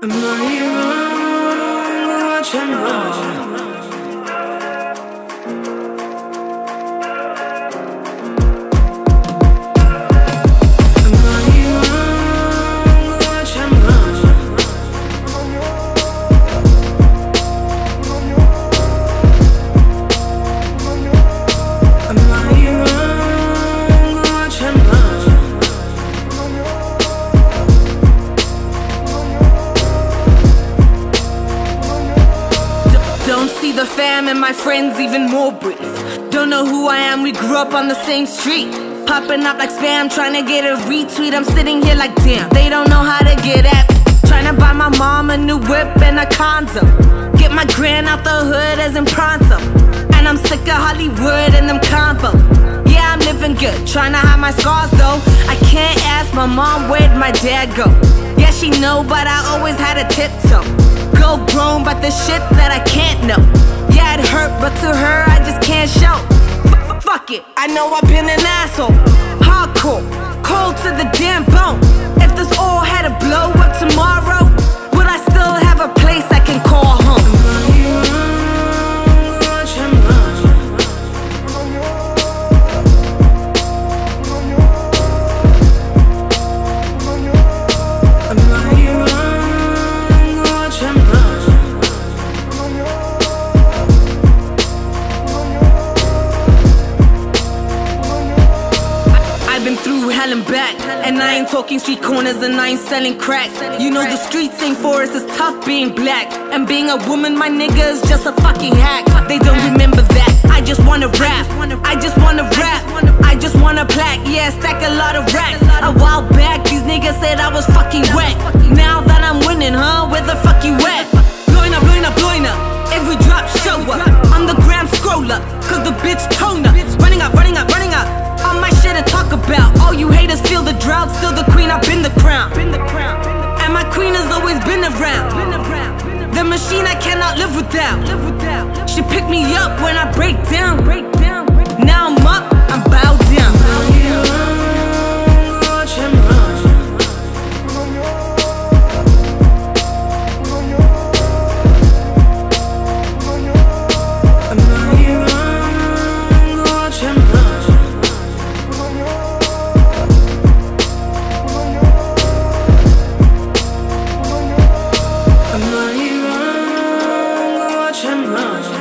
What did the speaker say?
Amai watching more. See the fam and my friends even more brief. Don't know who I am, we grew up on the same street. Popping up like spam, trying to get a retweet. I'm sitting here like damn, they don't know how to get at me. Trying to buy my mom a new whip and a condo. Get my grand out the hood as in pronto. And I'm sick of Hollywood and them convo. Yeah, I'm living good, trying to hide my scars though. I can't ask my mom where'd my dad go. Yeah, she know, but I always had a tiptoe. Go grown, but the shit that I can't know. Yeah, it hurt, but to her I just can't show. Fuck it, I know I've been an asshole. Hardcore, cold to the damn bone. If this all had to blow up tomorrow, would I still have a place I can call home? Through hell and back, and I ain't talking street corners and I ain't selling crack. You know the streets ain't for us, it's tough being black. And being a woman, my nigga, is just a fucking hack. They don't remember that, I just wanna rap. I just wanna rap, I just wanna plaque. Yeah, stack a lot of racks. A while back, these niggas said I was fucking whack. Now that I'm winning, huh, where the fuck you at? Blowing up, blowing up, blowing up. Every drop show up, on the gram scroll up. Cause the bitch tone up, running up, running up, running up. All my shit to talk about. All you haters feel the drought. Still the queen, I've been the crown. And my queen has always been around. The machine I cannot live without. She picked me up when I break down. Now I'm up, I'm bowed down. Amai watching more.